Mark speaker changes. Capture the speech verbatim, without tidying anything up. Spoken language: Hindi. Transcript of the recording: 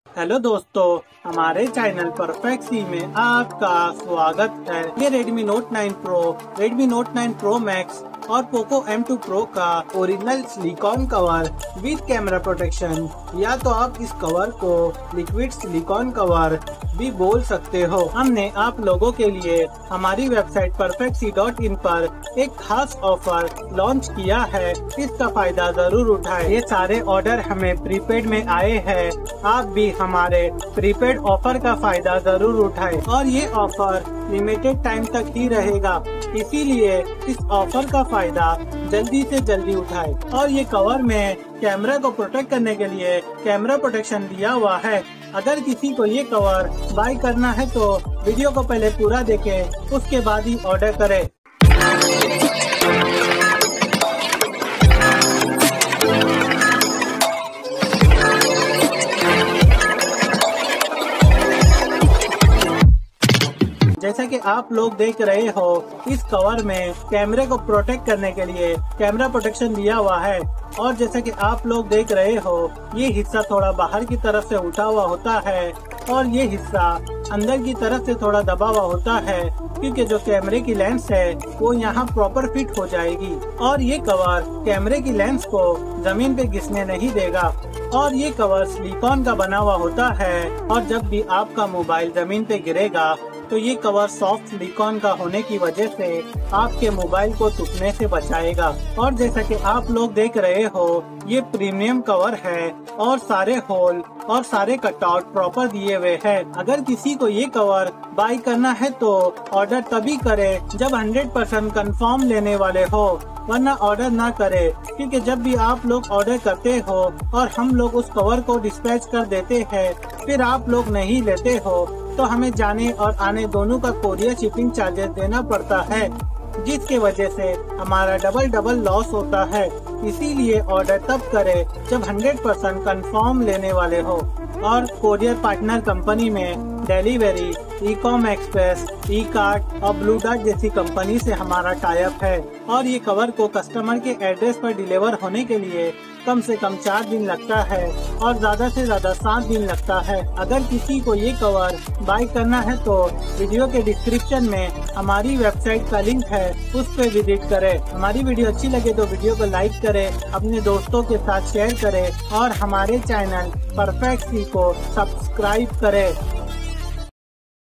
Speaker 1: हेलो दोस्तों, हमारे चैनल परफेक्ट सी में आपका स्वागत है। ये Redmi Note nine Pro, Redmi Note nine Pro Max और Poco एम टू Pro का original silicone cover with camera protection, या तो आप इस कवर को लिक्विड सिलिकॉन कवर भी बोल सकते हो। हमने आप लोगों के लिए हमारी website perfect c dot in पर एक खास ऑफर लॉन्च किया है, इसका फायदा जरूर उठाएं। ये सारे ऑर्डर हमें प्रीपेड में आए हैं, आप भी हमारे प्रीपेड ऑफर का फायदा जरूर उठाएं। और ये ऑफर लिमिटेड टाइम तक ही रहेगा, इसीलिए इस ऑफर का फायदा जल्दी से जल्दी उठाएं। और ये कवर में कैमरा को प्रोटेक्ट करने के लिए कैमरा प्रोटेक्शन दिया हुआ है। अगर किसी को ये कवर बाय करना है तो वीडियो को पहले पूरा देखें, उसके बाद ही ऑर्डर करें। जैसा कि आप लोग देख रहे हो, इस कवर में कैमरे को प्रोटेक्ट करने के लिए कैमरा प्रोटेक्शन दिया हुआ है। और जैसा कि आप लोग देख रहे हो, ये हिस्सा थोड़ा बाहर की तरफ से उठा हुआ होता है और ये हिस्सा अंदर की तरफ से थोड़ा दबा हुआ होता है, क्योंकि जो कैमरे की लेंस है वो यहाँ प्रॉपर फिट हो जाएगी। और ये कवर कैमरे की लेंस को जमीन पे घिसने नहीं देगा। और ये कवर सिलिकॉन का बना हुआ होता है, और जब भी आपका मोबाइल जमीन पे गिरेगा तो ये कवर सॉफ्ट सिलिकॉन का होने की वजह से आपके मोबाइल को टूटने से बचाएगा। और जैसा कि आप लोग देख रहे हो, ये प्रीमियम कवर है और सारे होल और सारे कटआउट प्रॉपर दिए हुए हैं। अगर किसी को ये कवर बाय करना है तो ऑर्डर तभी करे जब हंड्रेड परसेंट कंफर्म लेने वाले हो, वरना ऑर्डर ना करे। क्योंकि जब भी आप लोग ऑर्डर करते हो और हम लोग उस कवर को डिस्पैच कर देते हैं, फिर आप लोग नहीं लेते हो, तो हमें जाने और आने दोनों का कोरियर शिपिंग चार्जेस देना पड़ता है, जिसके वजह से हमारा डबल डबल लॉस होता है। इसीलिए ऑर्डर तब करें जब हंड्रेड परसेंट कंफर्म लेने वाले हो। और कोरियर पार्टनर कंपनी में delivery, Ecom express, Ekart और ब्लू डार्ट जैसी कंपनी से हमारा टाई अप है। और ये कवर को कस्टमर के एड्रेस पर डिलीवर होने के लिए कम से कम चार दिन लगता है और ज्यादा से ज्यादा सात दिन लगता है। अगर किसी को ये कवर बाय करना है तो वीडियो के डिस्क्रिप्शन में हमारी वेबसाइट का लिंक है, उस पर विजिट करें। हमारी वीडियो अच्छी लगे तो वीडियो को लाइक करें, अपने दोस्तों के साथ शेयर करें और हमारे चैनल परफेक्ट सी को सब्सक्राइब करें।